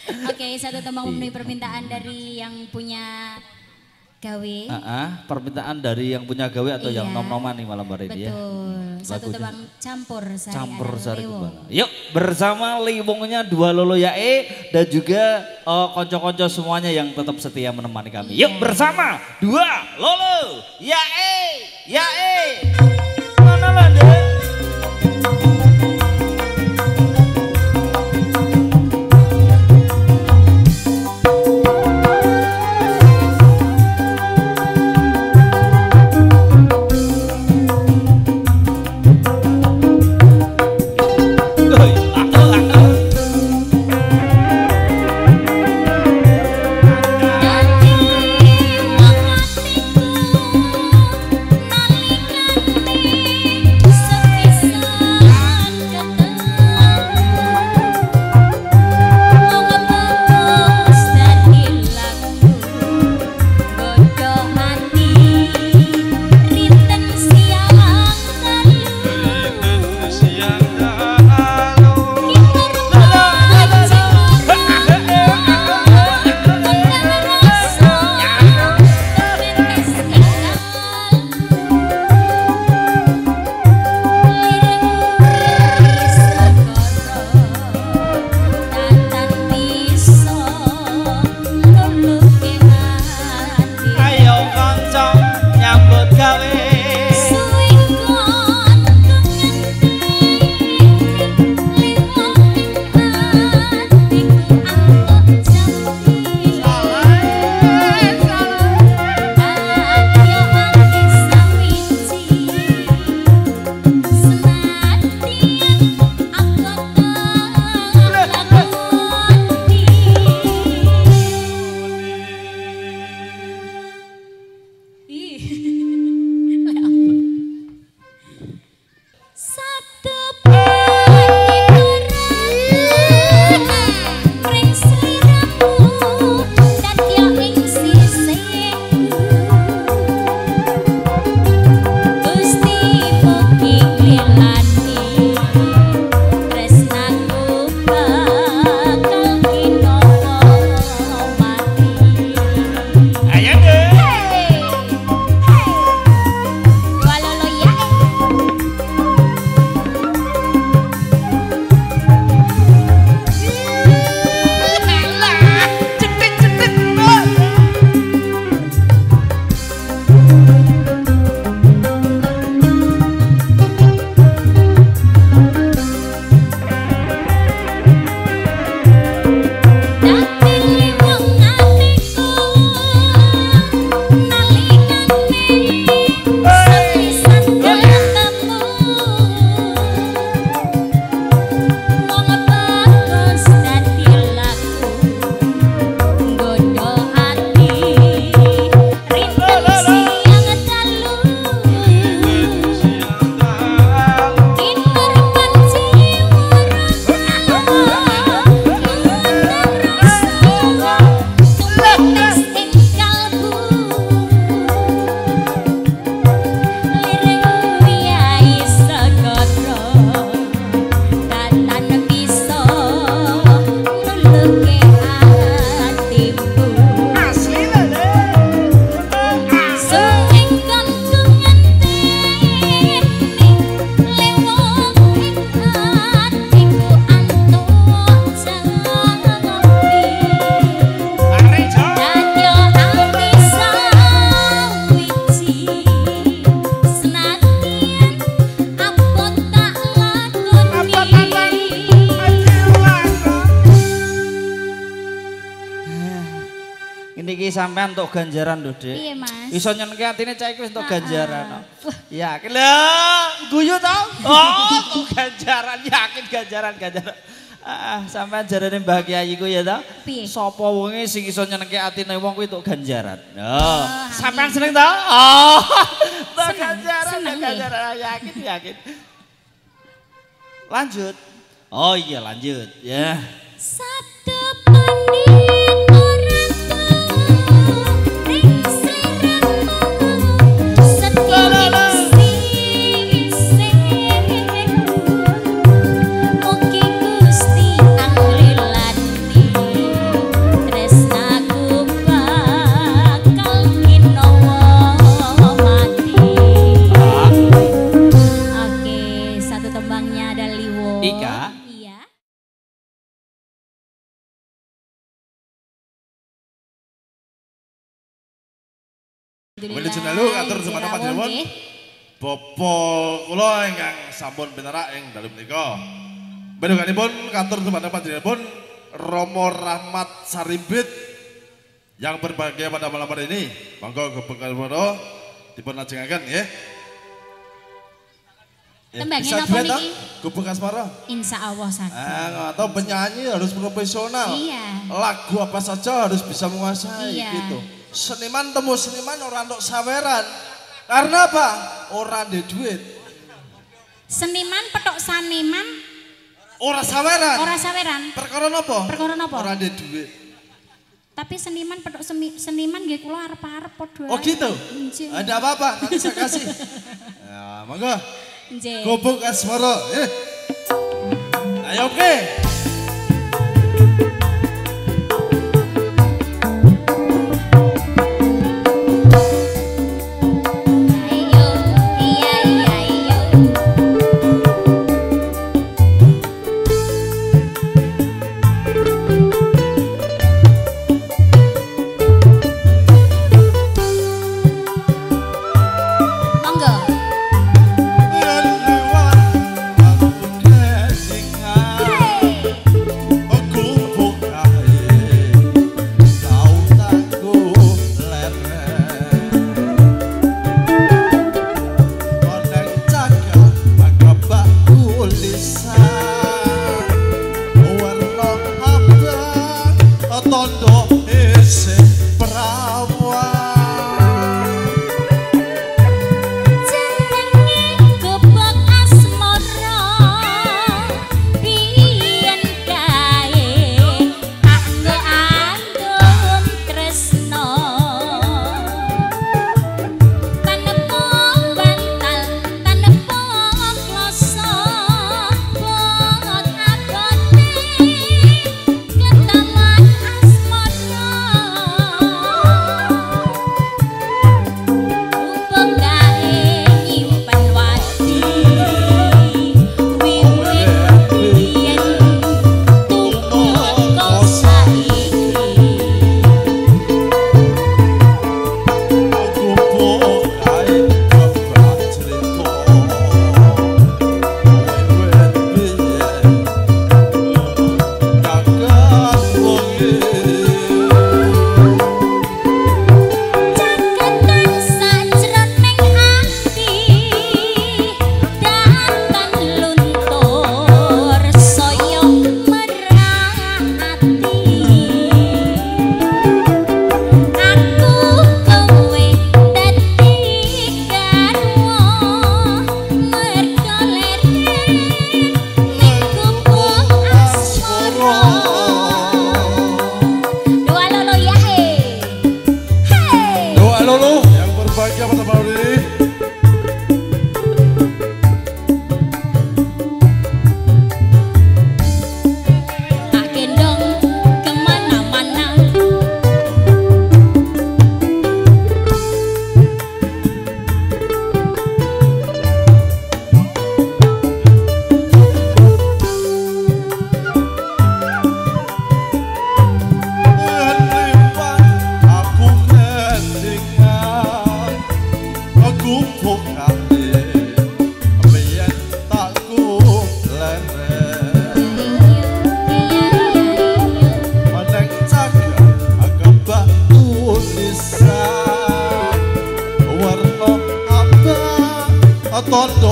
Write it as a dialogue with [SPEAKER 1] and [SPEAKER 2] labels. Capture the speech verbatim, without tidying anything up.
[SPEAKER 1] Oke, satu tembang memenuhi permintaan dari yang punya gawe.
[SPEAKER 2] Uh -uh, permintaan dari yang punya gawe atau
[SPEAKER 1] iya,
[SPEAKER 2] yang nom-noman nih malam hari ini ya.
[SPEAKER 1] Betul. Satu
[SPEAKER 2] Lagunya.
[SPEAKER 1] tembang campur sari
[SPEAKER 2] Campur sari
[SPEAKER 1] Lewo.
[SPEAKER 2] kembali. Yuk bersama Liwongnya dua Lolo Yae dan juga uh, konco-konco semuanya yang tetap setia menemani kami.
[SPEAKER 1] Iya.
[SPEAKER 2] Yuk bersama dua Lolo Yae Yae. Mana lande? Sampean untuk ganjaran lho, Dik.
[SPEAKER 1] Iya, Mas.
[SPEAKER 2] Iso nyenengke atine cah iki wis untuk ganjaran. Yakin lho, guyu to? Oh, untuk ganjaran, yakin ganjaran, ganjaran. Ah, sampean jarane Mbah Kyai ku ya to?
[SPEAKER 1] Piye?
[SPEAKER 2] Sapa wonge sing iso nyenengke atine wong kuwi untuk ganjaran. Oh, sampean seneng to? Oh, untuk ganjaran,
[SPEAKER 1] seneng,
[SPEAKER 2] ganjaran, yakin, yakin. Lanjut. Oh iya, lanjut ya.
[SPEAKER 1] Satu pandit abangnya ada Liwon.
[SPEAKER 2] Ika.
[SPEAKER 1] Iya.
[SPEAKER 3] Wili Junalu atur semangat panjenengan. Bapa kula ingkang sampun pinerak ing dalem menika. Benukanipun katur semangat panjenengan Romo Rahmat Sarimbit yang berbahagia pada malam hari ini. Monggo kebekalipun dipun lajengaken nggih.
[SPEAKER 1] Tembangnya apa niki?
[SPEAKER 3] Gubuk asmara.
[SPEAKER 1] Insya Allah sakit.
[SPEAKER 3] Ah, atau penyanyi harus profesional.
[SPEAKER 1] Iya.
[SPEAKER 3] Lagu apa saja harus bisa menguasai
[SPEAKER 1] iya.
[SPEAKER 3] gitu. Seniman temu seniman orang untuk saweran. Karena apa? Orang ada duit.
[SPEAKER 1] Seniman petok saniman.
[SPEAKER 3] Orang saweran.
[SPEAKER 1] Orang saweran.
[SPEAKER 3] Perkara napa?
[SPEAKER 1] Perkara napa?
[SPEAKER 3] Orang ada duit.
[SPEAKER 1] Tapi seniman petok semi, seniman nggih kula arep-arep padha.
[SPEAKER 3] Oh gitu?
[SPEAKER 1] Nggih.
[SPEAKER 3] Ada apa-apa? Nanti saya kasih. Ya, monggo.
[SPEAKER 1] Nggih.
[SPEAKER 3] Gubuk asmara. Eh. Ayo oke. Tondo